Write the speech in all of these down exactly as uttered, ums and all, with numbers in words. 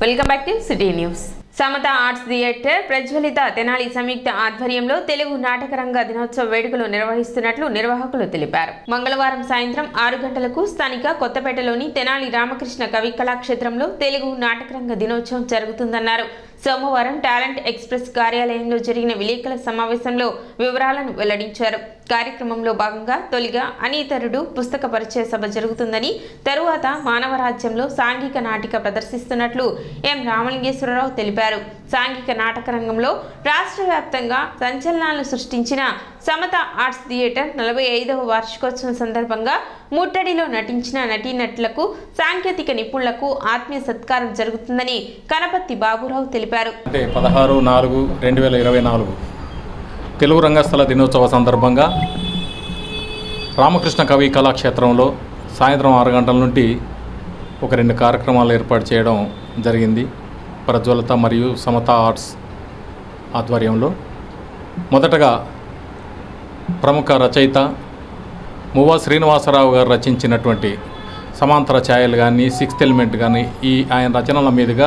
Welcome back to city news. Samata arts theatre Prajwalita Tenali సంయుక్త ఆధ్వర్యంలో తెలుగు నాటకరంగ దినోత్సవ వేడుకలు నిర్వహిస్తున్నట్లు నిర్వాహకులు తెలిపారు. మంగళవారం సాయంత్రం ఆరు గంటలకు స్థానిక కొత్తపేటలోని తెనాలి రామకృష్ణ కవి కళాక్షేత్రంలో తెలుగు నాటకరంగ దినోత్సవం జరుగుతుందన్నారు. సోమవారం టాలెంట్ ఎక్స్ప్రెస్ కార్యాలయంలో జరిగిన విలేకరుల సమావేశంలో వివరాలను వెల్లడించారు. కార్యక్రమంలో భాగంగా తొలిగా అనీతరుడు పుస్తక పరిచయ సభ జరుగుతుందని, తరువాత మానవరాజ్యంలో సాంఘిక నాటిక ప్రదర్శిస్తున్నట్లు ఎం రామలింగేశ్వరరావు తెలిపారు. సాంఘిక నాటక రంగంలో రాష్ట్ర వ్యాప్తంగా సంచలనాలు సృష్టించిన సమత ఆర్ట్స్ థియేటర్ నలభై ఐదవ వార్షికోత్సవం సందర్భంగా ముట్టడిలో నటించిన నటీనటులకు, సాంకేతిక నిపుణులకు ఆత్మీయ సత్కారం జరుగుతుందని కనపత్తి బాబురావు తెలిపారు. పదహారు నాలుగు రెండు వేల ఇరవై నాలుగు తెలుగు రంగస్థల దినోత్సవ సందర్భంగా రామకృష్ణ కవి కళాక్షేత్రంలో సాయంత్రం ఆరు గంటల నుండి ఒక రెండు కార్యక్రమాలు ఏర్పాటు చేయడం జరిగింది. ప్రజ్వలత మరియు సమత ఆర్ట్స్ ఆధ్వర్యంలో మొదటగా ప్రముఖ రచయిత మువ్వా శ్రీనివాసరావు గారు రచించినటువంటి సమాంతర ఛాయలు కానీ, సిక్స్త్ ఎలిమెంట్ కానీ, ఈ ఆయన రచనల మీదుగా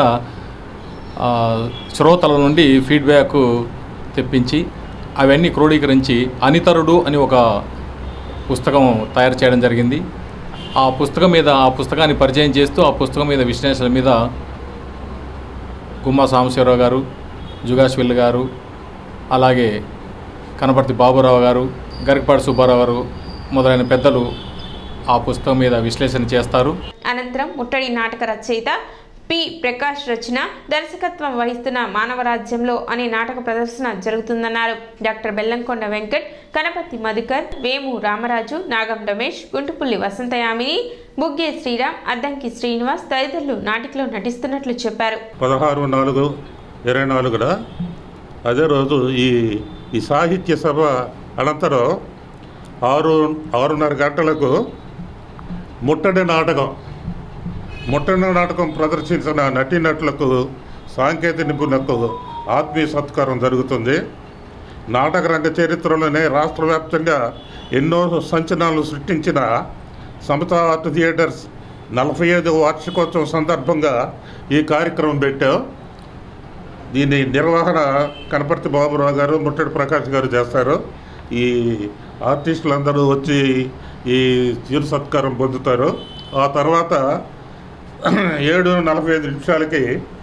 శ్రోతల నుండి ఫీడ్బ్యాక్ తెప్పించి అవన్నీ క్రోడీకరించి అనితరుడు అని ఒక పుస్తకం తయారు చేయడం జరిగింది. ఆ పుస్తకం మీద ఆ పుస్తకాన్ని పరిచయం చేస్తూ ఆ పుస్తకం మీద విశ్లేషణ మీద గుమ్మా సాంబశివరావు గారు, జుగాశ్విల్ గారు, అలాగే కనపర్తి బాబురావు గారు, గరికపాటి సుబ్బారావు గారు మొదలైన పెద్దలు ఆ పుస్తకం మీద విశ్లేషణ చేస్తారు. అనంతరం ముట్టడి నాటక రచయిత పి ప్రకాష్ రచన, దర్శకత్వం వహిస్తున్న మానవరాజ్యంలో అనే నాటక ప్రదర్శన జరుగుతుందన్నారు. డాక్టర్ బెల్లంకొండ వెంకట్, కనపత్తి మధుకర్, వేము రామరాజు, నాగం రమేష్, గుంటుపుల్లి వసంతయామిని, బుగ్గే శ్రీరామ్, అద్దంకి శ్రీనివాస్ తదితరులు నాటికలో నటిస్తున్నట్లు చెప్పారు. పదహారు నాలుగు ఇరవై నాలుగున అదే రోజు ఈ ఈ సాహిత్య సభ అనంతరం ఆరు ఆరున్నర గంటలకు ముట్టడి నాటకం ముట్టడి నాటకం ప్రదర్శించిన నటీనటులకు, సాంకేతిక నిపుణులకు ఆత్మీయ సత్కారం జరుగుతుంది. నాటక రంగ చరిత్రలోనే రాష్ట్ర వ్యాప్తంగా ఎన్నో సంచలనాలు సృష్టించిన సమత ఆర్ట్ థియేటర్స్ నలభై ఐదవ వార్షికోత్సవం సందర్భంగా ఈ కార్యక్రమం పెట్టాం. దీని నిర్వహణ కనపర్తి బాబురావు గారు, ముట్టడి ప్రకాష్ గారు చేస్తారు. ఈ ఆర్టిస్టులందరూ వచ్చి ఈ చిరు సత్కారం పొందుతారు. ఆ తర్వాత ఏడు నలభై ఐదు నిమిషాలకి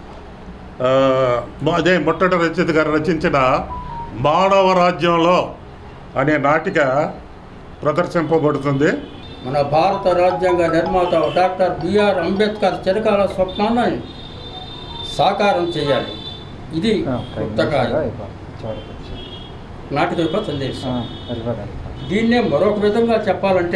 అదే ముట్టడి రచయిత గారు రచించిన మానవరాజ్యంలో అనే నాటిక ప్రదర్శింపబడుతుంది. మన భారత రాజ్యాంగ నిర్మాత డాక్టర్ బిఆర్ అంబేద్కర్ చిరకాల స్వప్నాన్ని సాకారం చేయాలి. ఇది పుస్తకాలు నాటిక యొక్క సందేశం. దీన్నే మరొక విధంగా చెప్పాలంటే,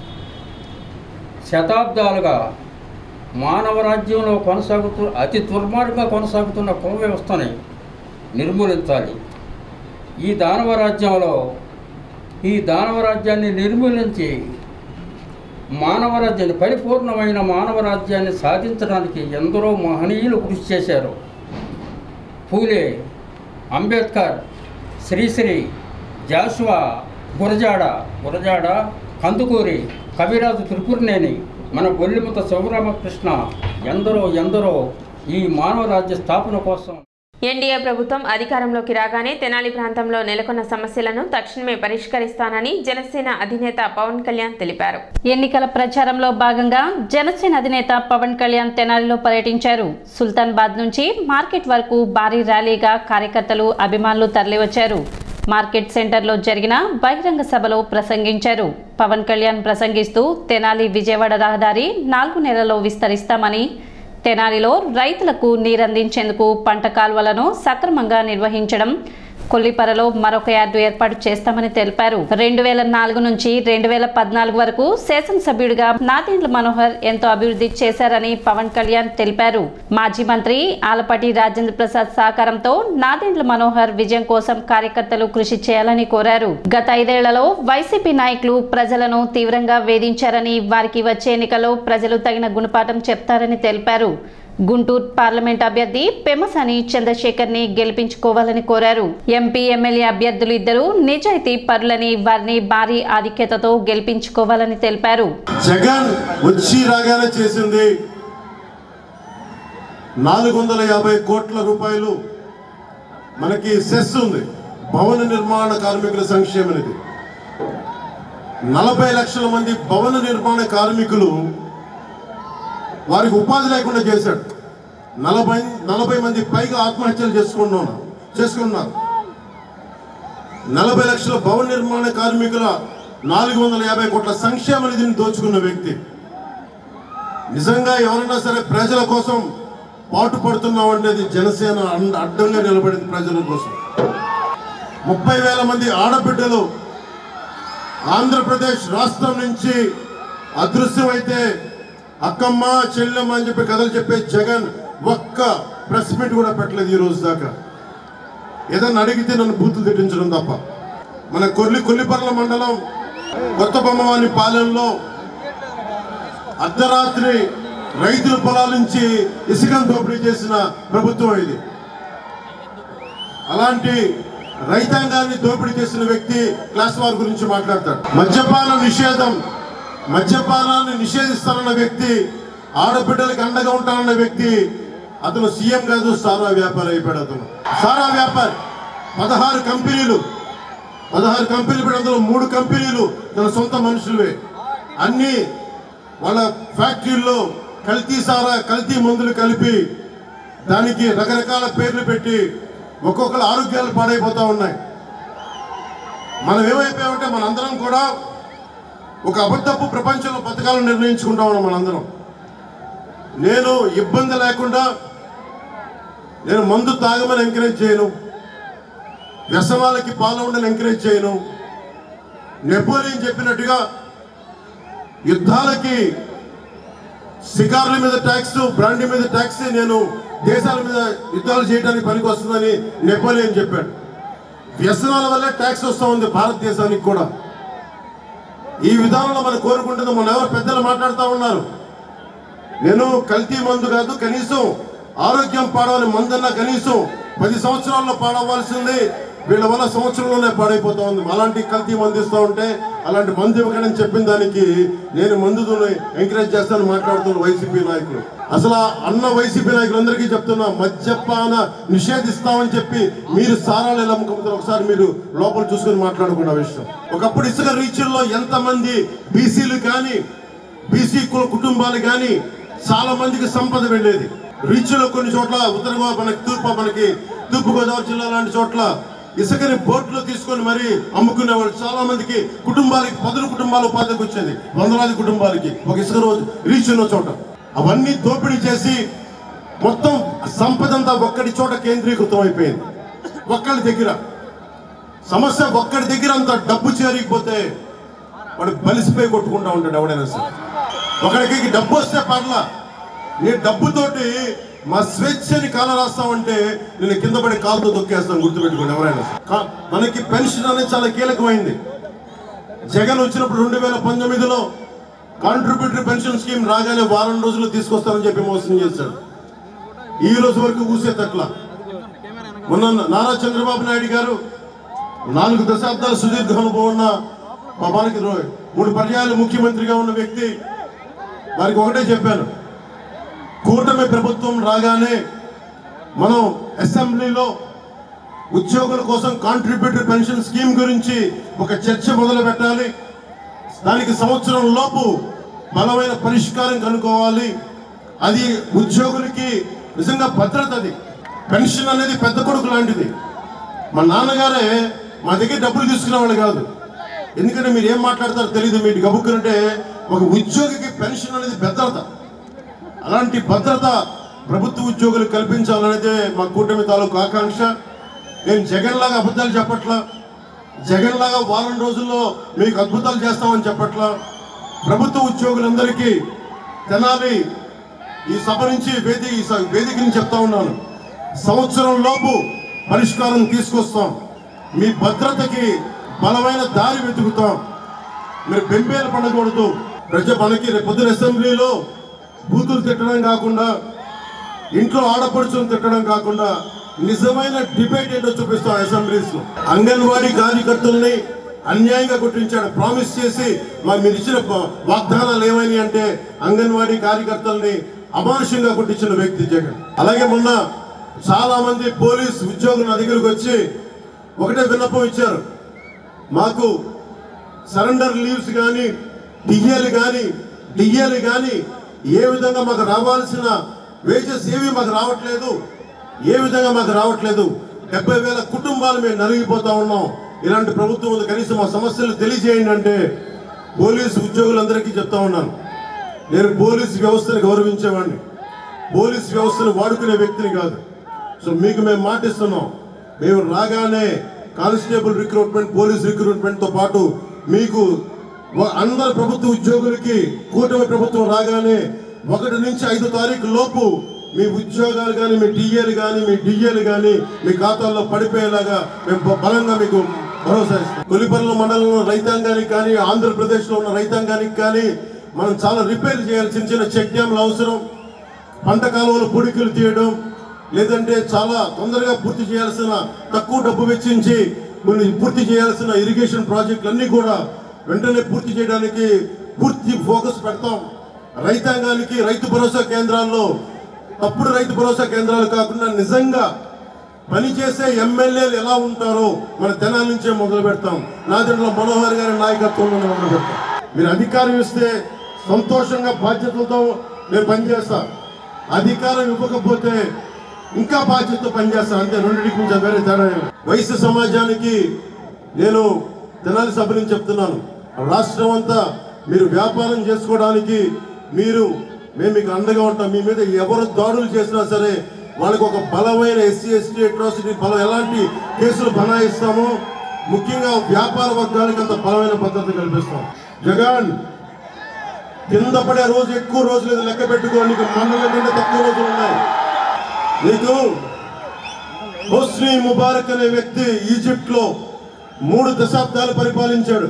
శతాబ్దాలుగా మానవ రాజ్యంలో కొనసాగుతూ అతి దుర్మార్గంగా కొనసాగుతున్న కుల వ్యవస్థని నిర్మూలించాలి. ఈ దానవ రాజ్యంలో ఈ దానవ రాజ్యాన్ని నిర్మూలించి మానవ రాజ్యాన్ని, పరిపూర్ణమైన మానవ రాజ్యాన్ని సాధించడానికి ఎందరో మహనీయులు కృషి చేశారు. పూలే, అంబేద్కర్, శ్రీశ్రీ, జాషువా, గురజాడ గురజాడ కందుకూరి, కవిరాజు త్రిపురనేని, మన గొల్లిముత శివరామకృష్ణ, ఎందరో ఎందరో ఈ మానవ రాజ్య స్థాపన కోసం. ఎన్డీఏ ప్రభుత్వం అధికారంలోకి రాగానే తెనాలి ప్రాంతంలో నెలకొన్న సమస్యలను తక్షణమే పరిష్కరిస్తానని జనసేన అధినేత పవన్ కళ్యాణ్ తెలిపారు. ఎన్నికల ప్రచారంలో భాగంగా జనసేన అధినేత పవన్ కళ్యాణ్ తెనాలిలో పర్యటించారు. సుల్తాన్బాద్ నుంచి మార్కెట్ వరకు భారీ ర్యాలీగా కార్యకర్తలు, అభిమానులు తరలివచ్చారు. మార్కెట్ సెంటర్లో జరిగిన బహిరంగ సభలో ప్రసంగించారు. పవన్ కళ్యాణ్ ప్రసంగిస్తూ తెనాలి విజయవాడ రహదారి నాలుగు నెలల్లో విస్తరిస్తామని, తెనాలిలో రైతులకు నీరందించేందుకు పంట కాలువలను సక్రమంగా నిర్వహించడం, కొల్లిపరలో మరొక యార్డు ఏర్పాటు చేస్తామని తెలిపారు. రెండు వేల నాలుగు నుంచి రెండు వేల పద్నాలుగు వరకు శాసనసభ్యుడిగా నాదెండ్ల మనోహర్ ఎంతో అభివృద్ధి చేశారని పవన్ కళ్యాణ్ తెలిపారు. మాజీ మంత్రి ఆలపాటి రాజేంద్ర ప్రసాద్ సహకారంతో నాదెండ్ల మనోహర్ విజయం కోసం కార్యకర్తలు కృషి చేయాలని కోరారు. గత ఐదేళ్లలో వైసీపీ నాయకులు ప్రజలను తీవ్రంగా వేధించారని, వారికి వచ్చే ఎన్నికల్లో ప్రజలు తగిన గుణపాఠం చెప్తారని తెలిపారు. గుంటూరు పార్లమెంట్ అభ్యర్థి పెమ్మసాని చంద్రశేఖర్ ని గెలిపించుకోవాలని కోరారు. ఎంపీ, ఎమ్మెల్యే అభ్యర్థులు ఇద్దరు నిజాయితీ పరులని, వారిని భారీ ఆధిక్యతతో గెలిపించుకోవాలని తెలిపారు. జగన్ వచ్చి రాగానే చేసింది నాలుగు వందల యాభై కోట్ల రూపాయలు మనకి సెస్ ఉంది, భవన నిర్మాణ కార్మికుల సంక్షేమ నిధి. నలభై లక్షల మంది భవన నిర్మాణ కార్మికులు వారికి ఉపాధి లేకుండా చేశాడు. నలభై నలభై మంది పైగా ఆత్మహత్యలు చేసుకున్నాను చేసుకున్నారు. నలభై లక్షల భవన నిర్మాణ కార్మికుల నాలుగు వందల యాభై కోట్ల సంక్షేమ నిధిని దోచుకున్న వ్యక్తి. నిజంగా ఎవరైనా సరే ప్రజల కోసం పాటు పడుతున్నాం అనేది జనసేన అడ్డంగా నిలబడింది ప్రజల కోసం. ముప్పై వేల మంది ఆడబిడ్డలు ఆంధ్రప్రదేశ్ రాష్ట్రం నుంచి అదృశ్యమైతే అక్కమ్మ చెల్లెమ్మ అని చెప్పి కథలు చెప్పే జగన్ ఒక్క ప్రెస్ మీట్ కూడా పెట్టలేదు ఈ రోజు దాకా. ఏదన్నా అడిగితే నన్ను బూతులు తిట్టించడం తప్ప. మన కొల్లి కొల్లిపర్ల మండలం కొత్త బొమ్మవాని పాలెంలో అర్ధరాత్రి రైతుల పొలాల నుంచి ఇసుకను దోపిడీ చేసిన ప్రభుత్వం ఇది. అలాంటి రైతాంగాన్ని దోపిడీ చేసిన వ్యక్తి క్లాస్ వార్ గురించి మాట్లాడతాడు. మద్యపాన నిషేధం, మద్యపానాన్ని నిషేధిస్తానన్న వ్యక్తి, ఆడబిడ్డలకు అండగా ఉంటానన్న వ్యక్తి అతను సీఎం కాదు, సారా వ్యాపారి అయిపోయాడు. అతను సారా వ్యాపారి. పదహారు కంపెనీలు పదహారు కంపెనీలు పెట్టి అందులో మూడు కంపెనీలు తన సొంత మనుషులవే. అన్ని వాళ్ళ ఫ్యాక్టరీల్లో కల్తీ సారా కల్తీ మందులు కలిపి దానికి రకరకాల పేర్లు పెట్టి ఒక్కొక్కరు ఆరోగ్యాలు పాడైపోతూ ఉన్నాయి. మనం ఏమైపోయామంటే మనందరం కూడా ఒక అబద్ధపు ప్రపంచంలో బతకాలను నిర్ణయించుకుంటా ఉన్నాం మనందరం. నేను ఇబ్బంది లేకుండా నేను మందు తాగమని ఎంకరేజ్ చేయను, వ్యసనాలకి పాల్గొనని ఎంకరేజ్ చేయను. నెపోలియన్ చెప్పినట్టుగా యుద్ధాలకి షికార్ల మీద ట్యాక్స్, బ్రాండీ మీద ట్యాక్స్ నేను దేశాల మీద యుద్ధాలు చేయడానికి పనికి వస్తుందని నెపోలియన్ చెప్పాడు. వ్యసనాల వల్లే ట్యాక్స్ వస్తూ ఉంది భారతదేశానికి కూడా. ఈ విధానంలో మనం కోరుకుంటుంది. మన ఎవరు పెద్దలు మాట్లాడుతూ ఉన్నారు, నేను కల్తీ మందు కాదు, కనీసం ఆరోగ్యం పాడవని మందన్నా కనీసం పది సంవత్సరాల్లో పాడవలసింది వీళ్ళ వల్ల సంవత్సరంలోనే పాడైపోతా ఉంది. అలాంటి కల్తీ మందు ఇస్తూ ఉంటే అలాంటి మందు ఇవ్వకని చెప్పిన దానికి నేను మందుని ఎంకరేజ్ చేస్తాను మాట్లాడుతున్న వైసీపీ నాయకులు. అసలు అన్న వైసీపీ నాయకులందరికీ చెప్తున్నా, మద్యపాన నిషేధిస్తామని చెప్పి మీరు సారాలు ఎలా అమ్ముకుంటారు ఒకసారి మీరు లోపల చూసుకొని మాట్లాడుకున్న విషయం. ఒకప్పుడు ఇసుక రీచుల్లో ఎంతమంది బీసీలు కానీ బీసీ కుటుంబాలు కానీ చాలా మందికి సంపద వెళ్ళేది. రీచ్లో కొన్ని చోట్ల ఉత్తర గోదావరి మనకి తూర్పు మనకి తూర్పు గోదావరి జిల్లా లాంటి చోట్ల ఇసుకని బోట్లో తీసుకొని మరీ అమ్ముకునేవాళ్ళు. చాలా మందికి కుటుంబాలకి పదుల కుటుంబాలు ఉపాధికి వచ్చేది, వందలాది కుటుంబాలకి ఒక ఇసుక రోజు రీచ్ ఉన్న చోట. అవన్నీ దోపిడీ చేసి మొత్తం సంపద అంతా ఒక్కడి చోట కేంద్రీకృతం అయిపోయింది. ఒక్కడి దగ్గర సమస్య, ఒక్కడి దగ్గర అంత డబ్బు చేరిపోతే వాడు బలిసిపోయి కొట్టుకుంటా ఉంటాడు ఎవడైనా సరే. ఒకడికి డబ్బు వస్తే పర్లా, నీ డబ్బుతోటి మా స్వేచ్ఛని కాల రాస్తామంటే నేను కింద పడి కాలుతో తొక్కేస్తాను, గుర్తుపెట్టుకోండి ఎవరైనా. మనకి పెన్షన్ అనేది చాలా కీలకమైంది. జగన్ వచ్చినప్పుడు రెండు వేల పంతొమ్మిదిలో కాంట్రిబ్యూటరీ పెన్షన్ స్కీమ్ రాగానే వారం రోజులు తీసుకొస్తానని చెప్పి మోసం చేశాడు. ఈ రోజు వరకు ఊసేతట్ల. మొన్న నారా చంద్రబాబు నాయుడు గారు నాలుగు దశాబ్దాల సుదీర్ఘ అనుభవం ఉన్న మనకి మూడు పర్యాయాలు ముఖ్యమంత్రిగా ఉన్న వ్యక్తి, వారికి ఒకటే చెప్పాను, కూటమి ప్రభుత్వం రాగానే మనం అసెంబ్లీలో ఉద్యోగుల కోసం కాంట్రిబ్యూటరీ పెన్షన్ స్కీమ్ గురించి ఒక చర్చ మొదలు పెట్టాలి. దానికి సంవత్సరం లోపు బలమైన పరిష్కారం కనుక్కోవాలి. అది ఉద్యోగులకి నిజంగా భద్రత. అది పెన్షన్ అనేది పెద్ద కొడుకు లాంటిది. మా నాన్నగారే మా దగ్గర డబ్బులు తీసుకునేవాళ్ళు కాదు. ఎందుకంటే మీరు ఏం మాట్లాడతారో తెలియదు, మీకు గబుక్కునంటే ఒక ఉద్యోగికి పెన్షన్ అనేది భద్రత. అలాంటి భద్రత ప్రభుత్వ ఉద్యోగులకు కల్పించాలనేదే మా కూటమి తాలూకు ఆకాంక్ష. నేను జగన్ లాగా అబద్ధాలు చెప్పట్లా, జగన్ లాగా వారం రోజుల్లో మీకు అద్భుతాలు చేస్తామని చెప్పట్లా. ప్రభుత్వ ఉద్యోగులందరికీ తెనాలి ఈ సభ నుంచి వేదిక ఈ వేదిక నుంచి చెప్తా ఉన్నాను, సంవత్సరం లోపు పరిష్కారం తీసుకొస్తాం. మీ భద్రతకి బలమైన దారి వెతుకుతాం. మీరు బెంబేలు పడకూడదు. ప్రజ మనకి రేపు పొద్దున అసెంబ్లీలో బూతులు తిట్టడం కాకుండా, ఇంట్లో ఆడపడుచులు తిట్టడం కాకుండా నిజమైన డిబేట్ ఏంటో చూపిస్తాం అసెంబ్లీస్ లో. అంగన్వాడీ కార్యకర్తల్ని అన్యాయంగా కొట్టించాడు. ప్రామిస్ చేసి మా మీరు ఇచ్చిన వాగ్దానాలు ఏమైనాయి అంటే అంగన్వాడీ కార్యకర్తల్ని అమానుషంగా కొట్టించిన వ్యక్తి జగన్. అలాగే మొన్న చాలా మంది పోలీస్ ఉద్యోగులు నా దగ్గరకు వచ్చి ఒకటే విన్నపం ఇచ్చారు, మాకు సరెండర్ లీవ్స్ కానీ డిఏలు కానీ డిఏలు కానీ ఏ విధంగా మాకు రావాల్సిన వేజెస్ ఏవి మాకు రావట్లేదు, ఏ విధంగా మాకు రావట్లేదు, డెబ్బై వేల కుటుంబాలు మేము నలిగిపోతా ఉన్నాం, ఇలాంటి ప్రభుత్వం కనీసం మా సమస్యలు తెలియజేయండి అంటే పోలీసు ఉద్యోగులందరికీ చెప్తా ఉన్నాను, నేను పోలీసు వ్యవస్థను గౌరవించేవాడిని, పోలీసు వ్యవస్థను వాడుకునే వ్యక్తిని కాదు. సో మీకు మేము మాటిస్తున్నాం, మేము రాగానే కానిస్టేబుల్ రిక్రూట్మెంట్, పోలీస్ రిక్రూట్మెంట్తో పాటు మీకు అందరు ప్రభుత్వ ఉద్యోగులకి కూటమి ప్రభుత్వం రాగానే ఒకటి నుంచి ఐదు తారీఖు లోపు మీ ఉద్యోగాలు కానీ మీ టీఏలు కానీ మీ డిఏలు కానీ మీ ఖాతాల్లో పడిపోయేలాగా మేము బలంగా మీకు భరోసా ఇస్తాం. కొలిపర్ల మండలంలో రైతాంగానికి కానీ ఆంధ్రప్రదేశ్లో ఉన్న రైతాంగానికి కానీ మనం చాలా రిపేర్ చేయాలి. చిన్న చిన్న చెక్ డ్యామ్లు అవసరం, పంట కాలువలు పొడికలు తీయడం, లేదంటే చాలా తొందరగా పూర్తి చేయాల్సిన తక్కువ డబ్బు వెచ్చించి కొన్ని పూర్తి చేయాల్సిన ఇరిగేషన్ ప్రాజెక్టులు అన్నీ కూడా వెంటనే పూర్తి చేయడానికి పూర్తి ఫోకస్ పెడతాం. రైతాంగానికి రైతు భరోసా కేంద్రాల్లో తప్పుడు రైతు భరోసా కేంద్రాలు కాకుండా నిజంగా పనిచేసే ఎమ్మెల్యేలు ఎలా ఉంటారో మన తెనాలి నుంచే మొదలు పెడతాం. నాదెండ్ల మనోహర్ గారి నాయకత్వంలో మొదలు పెడతాం. మీరు అధికారం ఇస్తే సంతోషంగా బాధ్యతలతో నేను పనిచేస్తా, అధికారం ఇవ్వకపోతే ఇంకా బాధ్యతతో పనిచేస్తాను, అంతే. రెండింటికి కొంచెం వేరే తేడా. వైశ్య సమాజానికి నేను తెనాలి సభ నుంచి చెప్తున్నాను, రాష్ట్రం అంతా మీరు వ్యాపారం చేసుకోవడానికి మీరు మేము మీకు అండగా ఉంటాం. మీ మీద ఎవరు దాడులు చేసినా సరే వాళ్ళకి ఒక బలమైన ఎస్సీ ఎస్టీ అట్రాసిటీ బలం ఎలాంటి కేసులు బనాయిస్తామో ముఖ్యంగా వ్యాపార వర్గానికి అంత బలమైన పద్ధతి కల్పిస్తాం. జగన్ కింద పడే రోజు ఎక్కువ రోజులు లేదు, లెక్క పెట్టుకో, నీకు మండలం కంటే తక్కువ రోజులు ఉన్నాయి. నీకు హోస్ని ముబారక్ అనే వ్యక్తి ఈజిప్ట్ లో మూడు దశాబ్దాలు పరిపాలించాడు.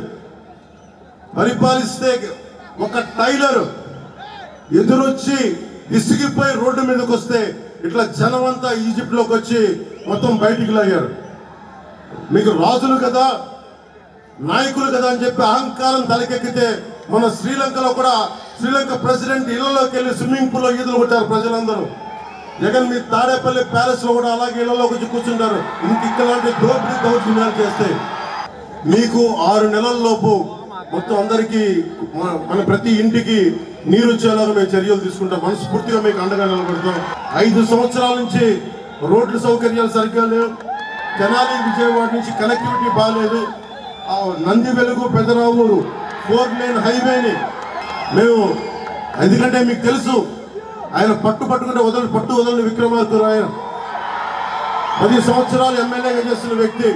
పరిపాలిస్తే ఒక టైలర్ ఎదురొచ్చి విసిగిపోయి రోడ్డు మీదకి వస్తే ఇట్లా జనం అంతా ఈజిప్ట్ లోకి వచ్చి మొత్తం బయటికి లాగారు. మీకు రాజులు కదా నాయకులు కదా అని చెప్పి అహంకారం తలకెక్కితే మన శ్రీలంకలో కూడా శ్రీలంక ప్రెసిడెంట్ ఇళ్లలోకి వెళ్ళి స్విమ్మింగ్ పూల్లో ఈదులు కొట్టారు ప్రజలందరూ. జగన్ మీ తాడేపల్లి ప్యాలెస్ లో కూడా అలాగే ఇళ్లలోకి వచ్చి కూర్చుంటారు. ఇంక ఇక్కలాంటి దోపిడీ దౌర్జన్యాలు చేస్తే మీకు ఆరు నెలల లోపు మొత్తం అందరికీ మన ప్రతి ఇంటికి నీరు వచ్చేలాగా మేము చర్యలు తీసుకుంటాం. మనస్ఫూర్తిగా మీకు అండగా నిలబడతాం. ఐదు సంవత్సరాల నుంచి రోడ్ల సౌకర్యాలు సరిగ్గా లేవు. తెనాలి విజయవాడ నుంచి కనెక్టివిటీ బాగాలేదు. నంది వెలుగు పెదరావూరు ఫోర్ లేన్ హైవేని మేము, ఎందుకంటే మీకు తెలుసు ఆయన పట్టు పట్టుకుంటే వదలు పట్టు వదలని విక్రమార్కుడు. ఆయన పది సంవత్సరాలు ఎమ్మెల్యేగా చేస్తున్న వ్యక్తి.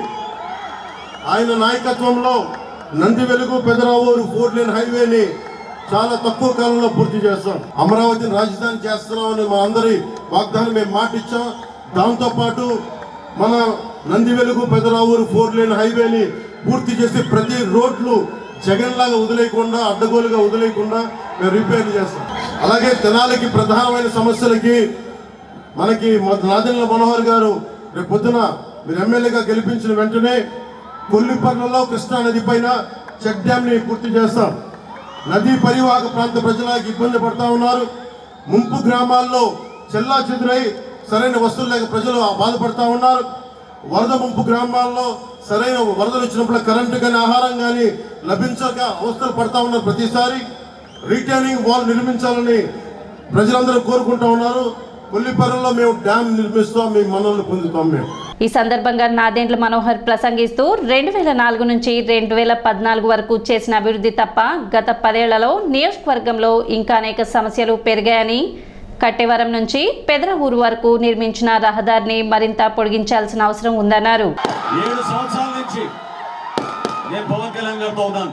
ఆయన నాయకత్వంలో నంది వెలుగు పెదరావూరు ఫోర్ లేన్ హైవేని చాలా తక్కువ కాలంలో పూర్తి చేస్తాం. అమరావతిని రాజధాని చేస్తున్నామని మా అందరి వాగ్దానం మేము మాట ఇచ్చాం. దాంతోపాటు మన నంది వెలుగు పెదరావూరు ఫోర్ లేన్ హైవేని పూర్తి చేసి ప్రతి రోడ్లు జగన్ లాగా వదిలేయకుండా అడ్డగోలుగా వదిలేయకుండా మేము రిపేర్ చేస్తాం. అలాగే తెనాలికి ప్రధానమైన సమస్యలకి మనకి నాదెండ్ల మనోహర్ గారు రేపు పొద్దున మీరు ఎమ్మెల్యేగా గెలిపించిన వెంటనే కొల్లిపర్లలో కృష్ణా నది పైన చెక్ డ్యామ్ ని పూర్తి చేస్తాం. నదీ పరివాహక ప్రాంత ప్రజలకు ఇబ్బంది పడతా ఉన్నారు. ముంపు గ్రామాల్లో చెల్లా చెదురై సరైన వస్తువులు లేక ప్రజలు బాధపడతా ఉన్నారు. వరద ముంపు గ్రామాల్లో సరైన వరదలు వచ్చినప్పుడు కరెంటు కానీ ఆహారం కానీ లభించక అవస్థలు పడతా ఉన్నారు. ప్రతిసారి రీటైనింగ్ వాల్ నిర్మించాలని ప్రజలందరూ కోరుకుంటా ఉన్నారు. కొల్లిపర్లలో మేము డ్యామ్ నిర్మిస్తాం, మీ మనల్ని పొందుతాం. మేము ఈ సందర్భంగా నాదెండ్ల మనోహర్ ప్రసంగిస్తూ రెండు వేల నాలుగు నుంచి రెండు వేల పద్నాలుగు వరకు చేసిన అభివృద్ధి తప్ప గత పదేళ్లలో నియోజకవర్గంలో ఇంకా అనేక సమస్యలు పెరిగాయని, కట్టేవరం నుంచి పెదరవూరు వరకు నిర్మించిన రహదారిని మరింత పొడిగించాల్సిన అవసరం ఉందన్నారు. ఏడు సంవత్సరాల నుంచి నేను పవన్ కళ్యాణ్ గారితో ఉన్నాను.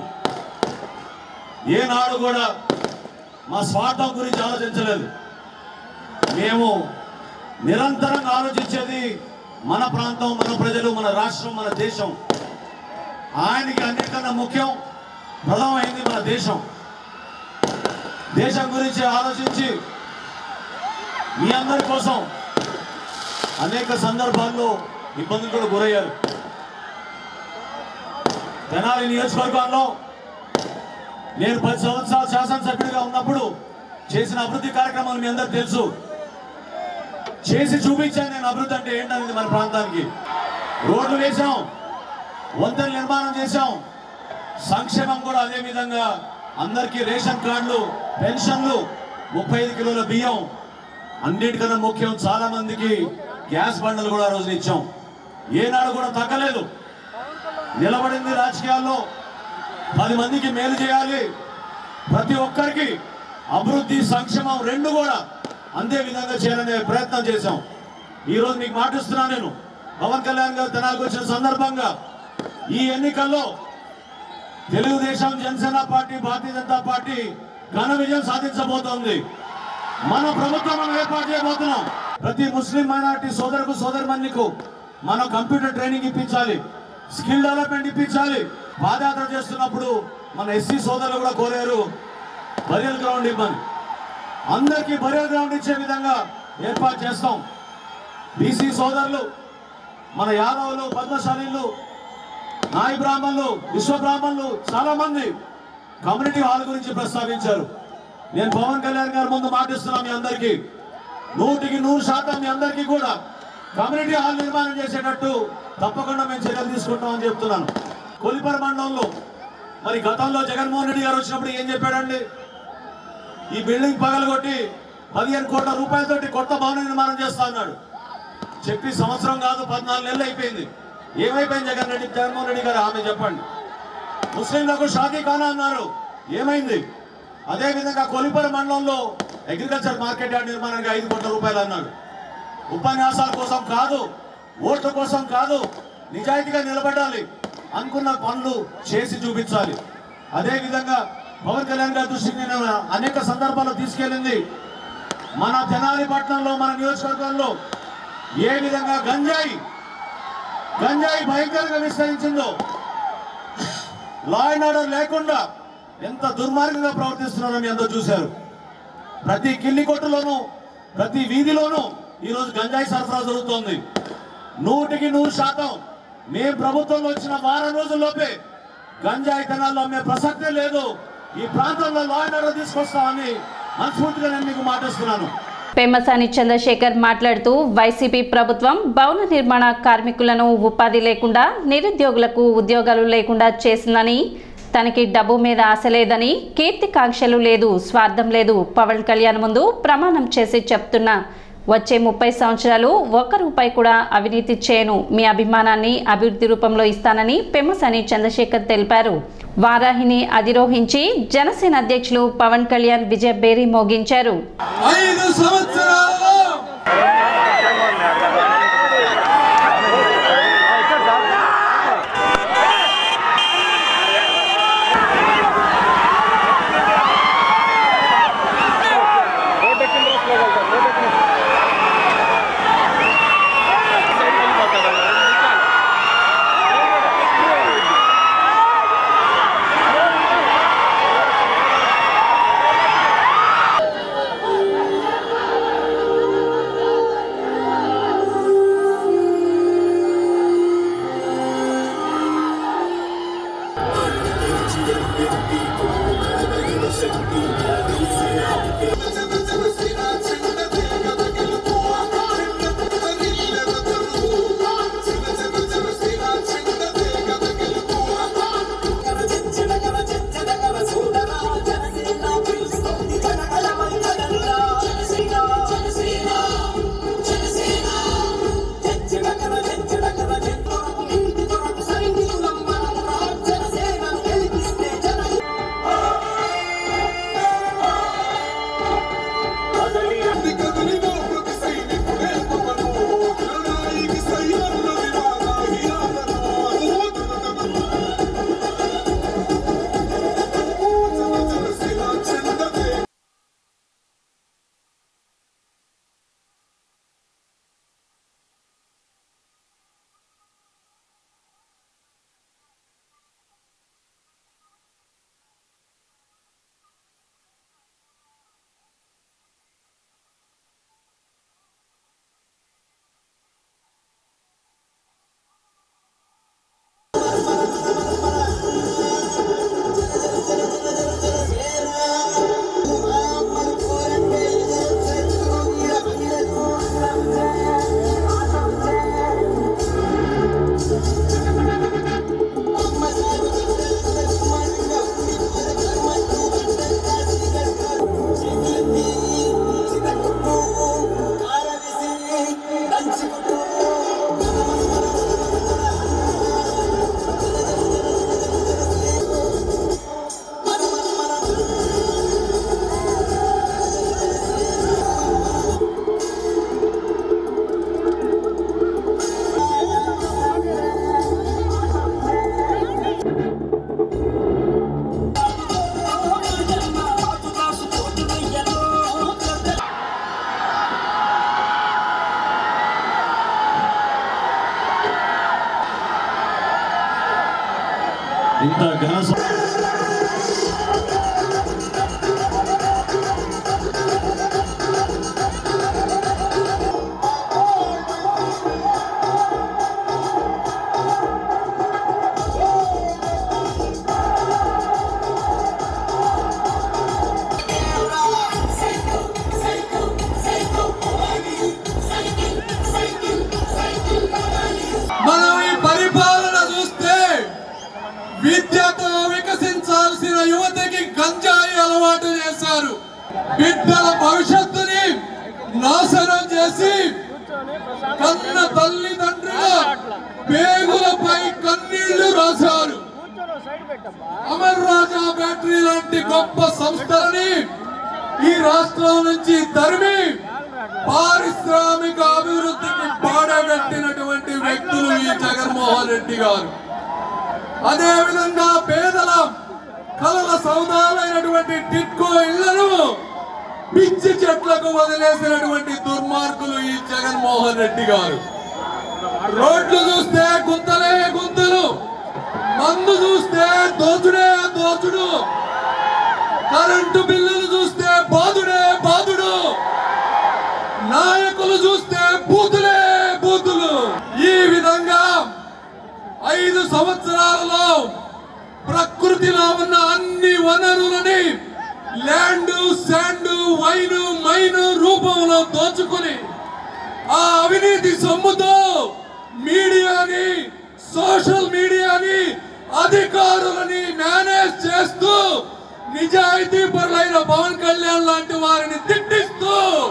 ఏనాడు కూడా మా స్వార్థం గురించి ఆలోచించలేదు. మేము నిరంతరంగా ఆలోచించేది మన ప్రాంతం, మన ప్రజలు, మన రాష్ట్రం, మన దేశం. ఆయనకి అన్నిటికన్నా ముఖ్యం ప్రధానమైంది మన దేశం. దేశం గురించి ఆలోచించి మీ అందరి కోసం అనేక సందర్భాల్లో ఇబ్బందులు కూడా గురయ్యారు. తెనాలి నియోజకవర్గంలో నేను పది సంవత్సరాలు శాసనసభ్యుడిగా ఉన్నప్పుడు చేసిన అభివృద్ధి కార్యక్రమాలు మీ అందరికి తెలుసు. చేసి చూపించాను నేను అభివృద్ధి అంటే ఏంటనేది మన ప్రాంతానికి. రోడ్లు వేసాం, వంతెన నిర్మాణం చేశాం, సంక్షేమం కూడా అదే విధంగా అందరికీ రేషన్ కార్డులు, పెన్షన్లు, ముప్పై ఐదు కిలోల బియ్యం, అన్నిటికన్నా ముఖ్యం చాలా మందికి గ్యాస్ బండలు కూడా రోజున ఇచ్చాం. ఏనాడు కూడా తగ్గలేదు. నిలబడింది రాజకీయాల్లో పది మందికి మేలు చేయాలి, ప్రతి ఒక్కరికి అభివృద్ధి సంక్షేమం రెండు కూడా అంతే విధంగా చేయాలనే ప్రయత్నం చేశాం. ఈరోజు మీకు మాటిస్తున్నాను, నేను పవన్ కళ్యాణ్ గారు తెనాలికి వచ్చిన సందర్భంగా ఈ ఎన్నికల్లో తెలుగుదేశం, జనసేన పార్టీ, భారతీయ జనతా పార్టీ ఘన విజయం సాధించబోతోంది. మన ప్రభుత్వం మనం ఏర్పాటు చేయబోతున్నాం. ప్రతి ముస్లిం మైనారిటీ సోదరుకు సోదరిమణికు మనం కంప్యూటర్ ట్రైనింగ్ ఇప్పించాలి, స్కిల్ డెవలప్మెంట్ ఇప్పించాలి. పాదయాత్ర చేస్తున్నప్పుడు మన ఎస్సీ సోదరులు కూడా కోరారు బరియల్ గ్రౌండ్ ఇవ్వని. అందరికీ బరియల్ గ్రౌండ్ ఇచ్చే విధంగా ఏర్పాటు చేస్తాం. బీసీ సోదరులు, మన యాదవులు, పద్మశాలీలు, నాయి బ్రాహ్మణులు, విశ్వ బ్రాహ్మణులు చాలా మంది కమ్యూనిటీ హాల్ గురించి ప్రస్తావించారు. నేను పవన్ కళ్యాణ్ గారి ముందు మాటిస్తున్నా మీ అందరికీ, నూటికి నూరు శాతం మీ అందరికీ కూడా కమ్యూనిటీ హాల్ నిర్మాణం చేసేటట్టు తప్పకుండా మేము చర్యలు తీసుకుంటామని చెప్తున్నాను. కొలిపర మండలంలో మరి గతంలో జగన్మోహన్ రెడ్డి గారు వచ్చినప్పుడు ఏం చెప్పాడండి? ఈ బిల్డింగ్ పగలగొట్టి పదిహేను కోట్ల రూపాయలతోటి కొత్త భవన నిర్మాణం చేస్తా అన్నాడు. చెప్పి సంవత్సరం కాదు పద్నాలుగు నెలలు అయిపోయింది. ఏమైపోయింది జగన్ రెడ్డి జగన్మోహన్ రెడ్డి గారు? ఆమె చెప్పండి. ముస్లింలకు షాదీ ఖానా అన్నారు, ఏమైంది? అదేవిధంగా కొలిపర మండలంలో అగ్రికల్చర్ మార్కెట్ యార్డ్ నిర్మాణానికి ఐదు కోట్ల రూపాయలు అన్నాడు. ఉపన్యాసాల కోసం కాదు, ఓట్ల కోసం కాదు, నిజాయితీగా నిలబడాలి, అనుకున్న పనులు చేసి చూపించాలి. అదేవిధంగా పవన్ కళ్యాణ్ గారి దృష్టికి నేను అనేక సందర్భాల్లో తీసుకెళ్ళింది, మన తెనాలి పట్టణంలో, మన నియోజకవర్గంలో ఏ విధంగా గంజాయి గంజాయి భయంకరంగా విస్తరించిందో, లా అండ్ ఆర్డర్ లేకుండా ఎంత దుర్మార్గంగా ప్రవర్తిస్తున్నారో మీ అందరూ చూశారు. ప్రతి కిల్లి కొట్టులోనూ, ప్రతి వీధిలోనూ ఈరోజు గంజాయి సరఫరా జరుగుతోంది. నూటికి నూరు శాతం మేము ప్రభుత్వంలో వచ్చిన వారం రోజుల్లోపే గంజాయి తెనాల్లో అమ్మే ప్రసక్తే లేదు. ఈ ప్రాంతంలో లా అండ్ ఆర్డర్ తీసుకొస్తామని మనస్ఫూర్తిగా నేను మీకు మాటిస్తున్నాను. పెమ్మసాని చంద్రశేఖర్ మాట్లాడుతూ వైసీపీ ప్రభుత్వం భవన నిర్మాణ కార్మికులను ఉపాధి లేకుండా, నిరుద్యోగులకు ఉద్యోగాలు లేకుండా చేసిందని, తనకి డబ్బు మీద ఆశ లేదని, కీర్తికాంక్షలు లేదు, స్వార్థం లేదు, పవన్ కళ్యాణ్ ముందు ప్రమాణం చేసి చెప్తున్నా, వచ్చే ముప్పై సంవత్సరాలు ఒక్క రూపాయి కూడా అవినీతి చేయను, మీ అభిమానాన్ని అభివృద్ధి రూపంలో ఇస్తానని పెమ్మసాని చంద్రశేఖర్ తెలిపారు. వారాహిని అధిరోహించి జనసేన అధ్యక్షులు పవన్ కళ్యాణ్ విజయ బేరీ మోగించారు. ఐదు సంవత్సరాల్లో ఇంత ఘన మనం ఈ పరిపాలన చూస్తే విద్యతో వికసించాల్సిన యువతకి గంజాయి అలవాటు చేశారు. బిడ్డల భవిష్యత్తుని నాశనం చేసి కన్న తల్లిదండ్రుల పేగులపై కన్నీళ్లు రాశారు. అమర్ రాజా బ్యాటరీ లాంటి గొప్ప సంస్థలని ఈ రాష్ట్రం నుంచి తరిమి పారిశ్రామిక అభివృద్ధికి పాడగట్టినటువంటి వ్యక్తులు ఈ జగన్మోహన్ రెడ్డి గారు. అదే విధంగా పేదల కలల సౌదాలైనటువంటి టిట్కో ఇళ్లను పిచ్చి చెట్లకు వదిలేసినటువంటి దుర్మార్గులు ఈ జగన్మోహన్ రెడ్డి గారు. రోడ్లు చూస్తే గుంతలే గుంతలు, మందు చూస్తే దోచుడే దోచుడు, కరెంటు బిల్లులు చూస్తే బాదుడే బాదుడు, నాయకులు చూస్తే బూతులే బూతులు. ఈ విధంగా ఐదు సంవత్సరాలలో ప్రకృతిలో ఉన్న అన్ని వనరులని ల్యాండ్, శాండ్, వైన్, మైన్ రూపంలో దోచుకుని ఆ అవినీతి సొమ్ముతో మీడియాని, సోషల్ మీడియాని, అధికారులని మేనేజ్ చేస్తూ నిజాయితీ పరులైన పవన్ కళ్యాణ్ లాంటి వారిని తిట్టిస్తూ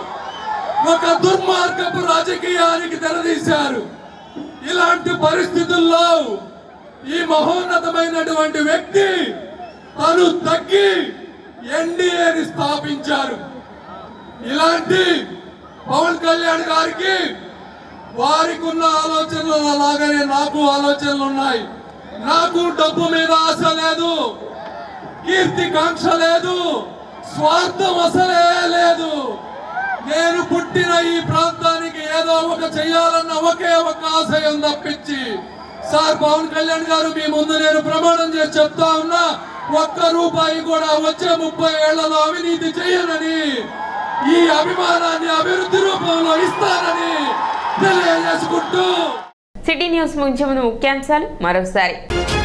ఒక దుర్మార్గపు రాజకీయానికి తెరదీశారు. ఇలాంటి పరిస్థితుల్లో ఈ మహోన్నతమైనటువంటి వ్యక్తి తను తగ్గి ఎన్డీఏని స్థాపించారు. ఇలాంటి పవన్ కళ్యాణ్ గారికి వారికి ఉన్న ఆలోచనలు అలాగనే నాకు ఆలోచనలు ఉన్నాయి. నాకు డబ్బు మీద ఆశ లేదు, కీర్తి కాంక్ష లేదు, స్వార్థం అసలే లేదు. నేను పుట్టిన ఈ ప్రాంతానికి ఏదో ఒక చెయ్యాలన్న ఒకే ఒక ఆశయం తప్పించి, సార్ పవన్ కళ్యాణ్ గారు మీ ముందు నేను ప్రమాణం చేసి చెప్తా ఉన్నా, ఒక్క రూపాయి కూడా వచ్చే ముప్పై ఏళ్లలో అవినీతి చేయనని, ఈ అభిమానాన్ని అభివృద్ధి రూపంలో ఇస్తానని తెలియజేసుకుంటూ. సిటీ న్యూస్ ముగించే ముందు ముఖ్యాంశాలు మరోసారి.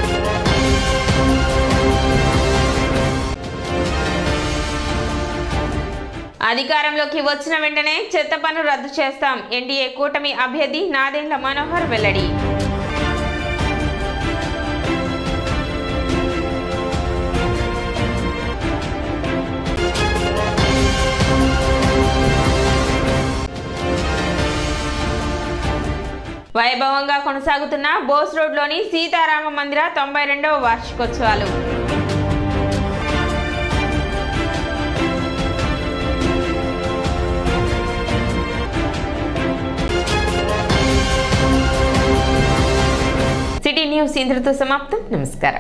అధికారంలోకి వచ్చిన వెంటనే చెత్త పన్ను రద్దు చేస్తాం, ఎన్డీఏ కూటమి అభ్యర్థి నాదెండ్ల మనోహర్ వెల్లడి. వైభవంగా కొనసాగుతున్న బోస్ రోడ్లోని సీతారామ మందిర తొంభై రెండవ వార్షికోత్సవాలు. సిటీ న్యూస్ ఇంతటితో సమాప్తం. నమస్కారం.